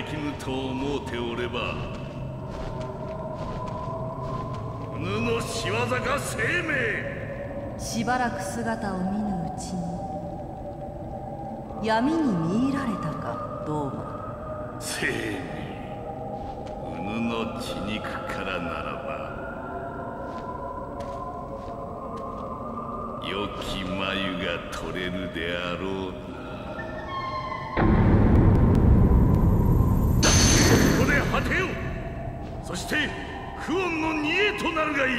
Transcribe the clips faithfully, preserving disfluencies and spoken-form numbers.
できぬと思うておれば、己の仕業か生命。 しばらく姿を見ぬうちに闇に見入られたか、どうも。 生命、己の血肉からならば良き眉が取れるであろうな。ここで果てよ。そして不穏の煮えとなるがいい。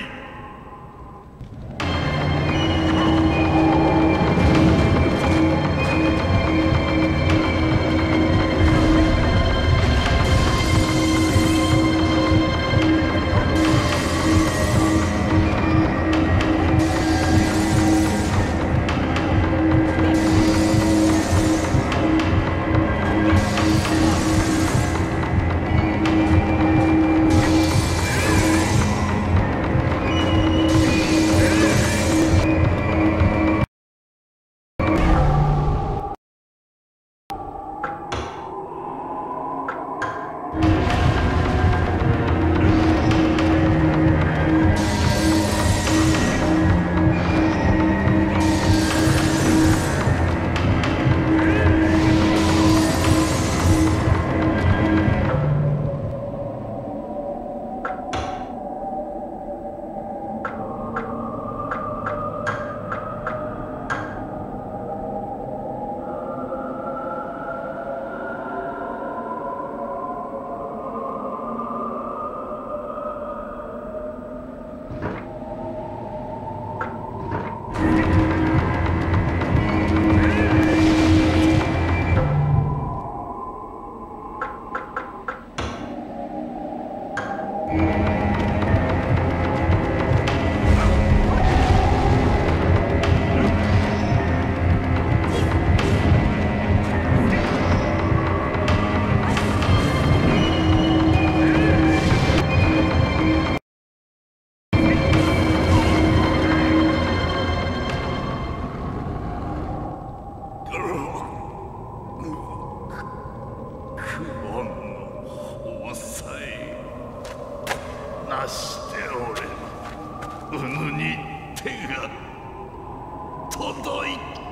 なしておればうぬに手が届いた。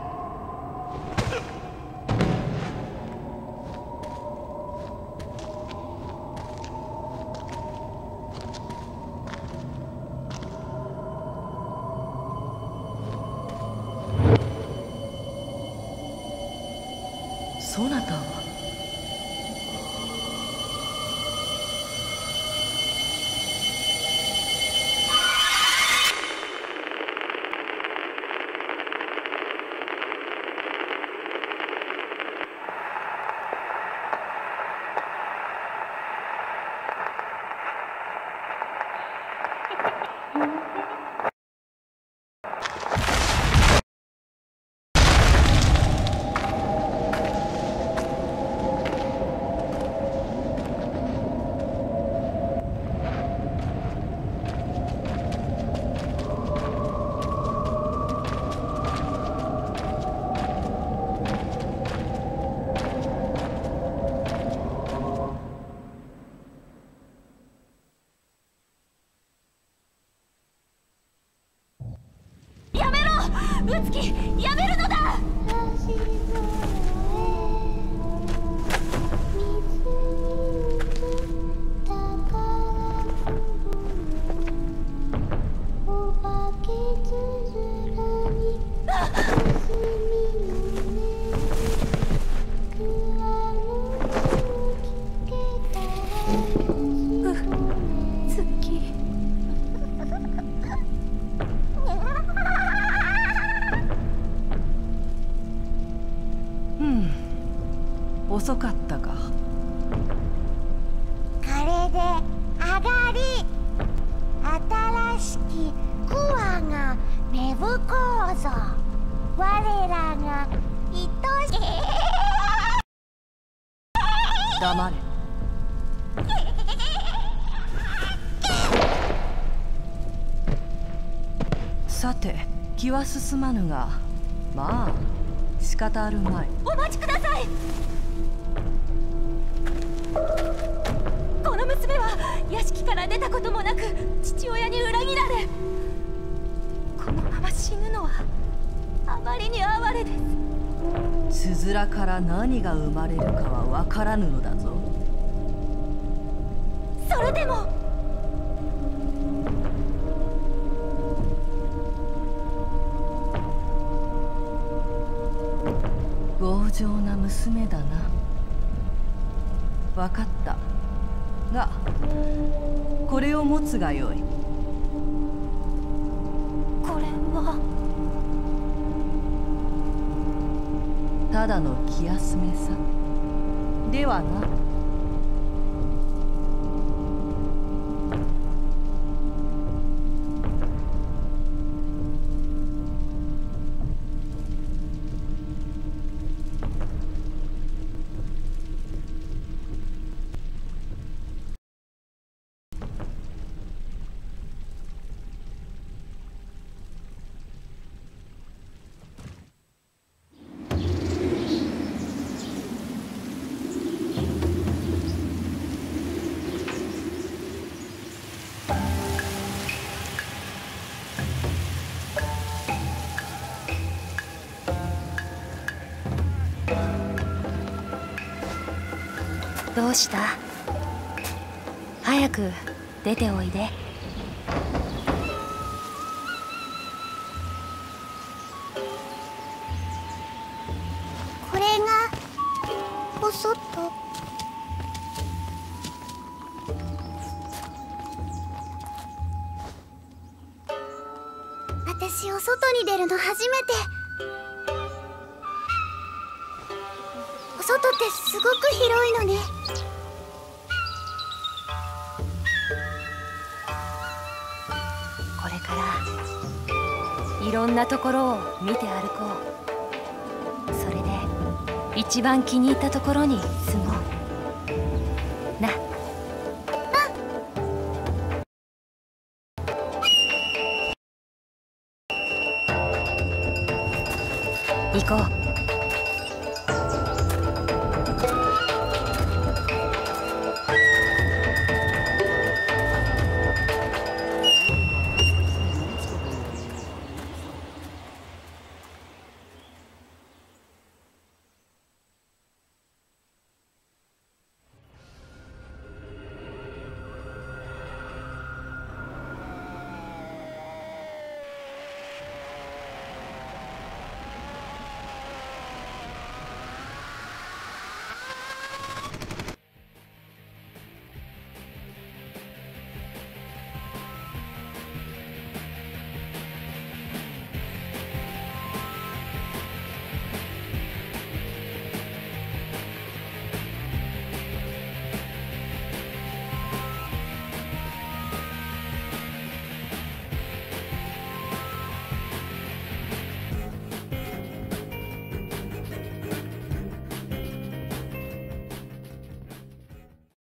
そなたはうつき、やめるのだ。 遅かったか。 これで上がり。新しきクワが芽吹こうぞ。我らが愛しい。 黙れ。さて気は進まぬが、まあ仕方あるまい。 お待ちください。 この娘は屋敷から出たこともなく父親に裏切られ、このまま死ぬのはあまりに哀れです。 つづらから何が生まれるかは分からぬのだぞ。 それでも強情な娘だな。分かったが、これを持つがよい。 これはただの気休めさではな。 どうした？早く出ておいで。 これがお外。私お外に出るの初めて。お外ってすごく広いのね。 これからいろんなところを見て歩こう。それで一番気に入ったところに住もうな。行こう。